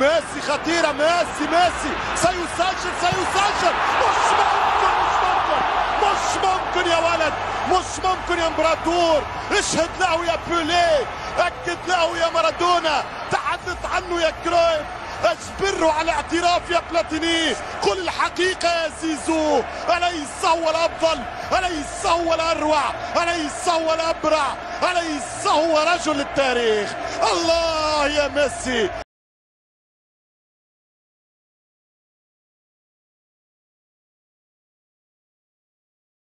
ميسي خطيرة، ميسي سيسجل مش ممكن يا ولد، مش ممكن يا امبراطور. اشهد له يا بيليه، اكد له يا مارادونا، تحدث عنه يا كرويف، اجبره على اعتراف يا بلاتيني. قل الحقيقة يا زيزو، أليس هو الأفضل؟ أليس هو الأروع؟ أليس هو الأبرع؟ أليس هو رجل التاريخ؟ الله يا ميسي.